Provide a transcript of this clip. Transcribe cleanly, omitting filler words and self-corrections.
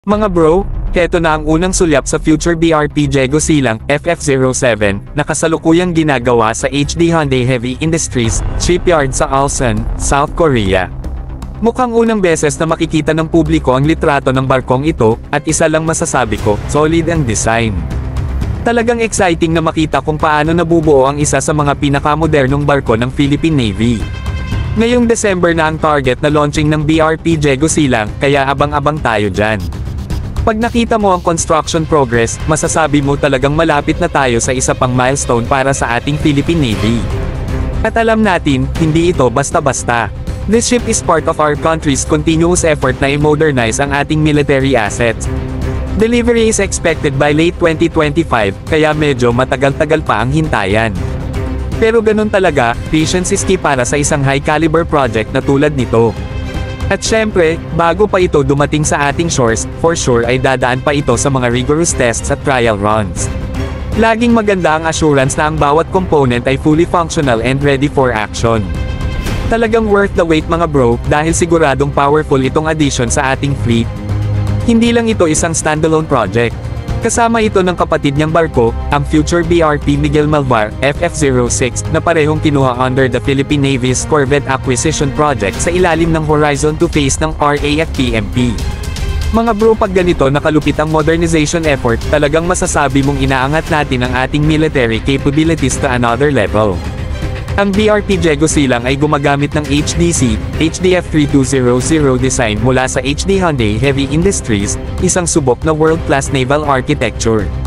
Mga bro, heto na ang unang sulyap sa future BRP Jego Silang FF07 na kasalukuyang ginagawa sa HD Hyundai Heavy Industries shipyard sa Ulsan, South Korea. Mukhang unang beses na makikita ng publiko ang litrato ng barkong ito, at isa lang masasabi ko, solid ang design. Talagang exciting na makita kung paano nabubuo ang isa sa mga pinakamodernong barko ng Philippine Navy. Ngayong December na ang target na launching ng BRP Jego Silang, kaya abang-abang tayo dyan. Pag nakita mo ang construction progress, masasabi mo talagang malapit na tayo sa isa pang milestone para sa ating Philippine Navy. At alam natin, hindi ito basta-basta. This ship is part of our country's continuous effort na i-modernize ang ating military assets. Delivery is expected by late 2025, kaya medyo matagal-tagal pa ang hintayan. Pero ganun talaga, patience is key para sa isang high-caliber project na tulad nito. At syempre, bago pa ito dumating sa ating shores, for sure ay dadaan pa ito sa mga rigorous tests at trial runs. Laging maganda ang assurance na ang bawat component ay fully functional and ready for action. Talagang worth the wait mga bro, dahil siguradong powerful itong addition sa ating fleet. Hindi lang ito isang standalone project. Kasama ito ng kapatid niyang barko, ang future BRP Miguel Malvar, FF06, na parehong kinuha under the Philippine Navy's Corvette Acquisition Project sa ilalim ng Horizon 2 phase ng RA at PMP. Mga bro, pag ganito nakalupit ang modernization effort, talagang masasabi mong inaangat natin ang ating military capabilities to another level. Ang BRP Jego Silang ay gumagamit ng HDC, HDF3200 design mula sa HD Hyundai Heavy Industries, isang subok na world-class naval architecture.